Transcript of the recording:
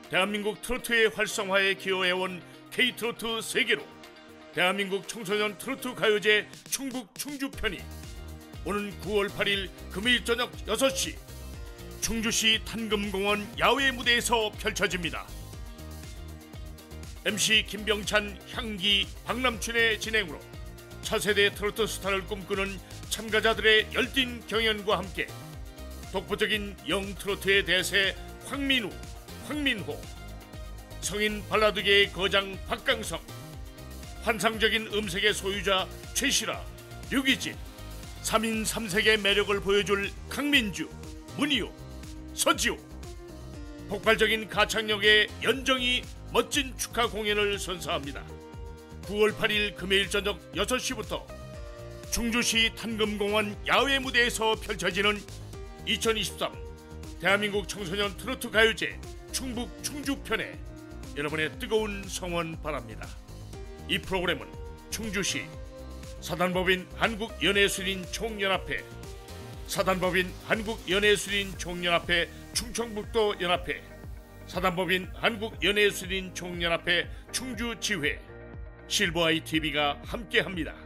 대한민국 트로트의 활성화에 기여해온 K트로트 세계로 대한민국 청소년 트로트 가요제 충북 충주편이 오는 9월 8일 금요일 저녁 6시 충주시 탄금공원 야외 무대에서 펼쳐집니다. MC 김병찬, 향기, 박남춘의 진행으로 차세대 트로트 스타를 꿈꾸는 참가자들의 열띤 경연과 함께 독보적인 영트로트의 대세 황민우, 황민호, 성인 발라드계의 거장 박강성, 환상적인 음색의 소유자 최시라, 류기진, 3인 3색의 매력을 보여줄 강민주, 문희호, 서지호, 폭발적인 가창력의 연정이 멋진 축하 공연을 선사합니다. 9월 8일 금요일 저녁 6시부터 충주시 탄금공원 야외 무대에서 펼쳐지는 2023 대한민국 청소년 트로트 가요제 충북 충주편에 여러분의 뜨거운 성원 바랍니다. 이 프로그램은 충주시 사단법인 한국연예술인 총연합회, 사단법인 한국연예술인 총연합회 충청북도 연합회, 사단법인 한국연예술인 총연합회 충주지회, 실버아이 TV가 함께합니다.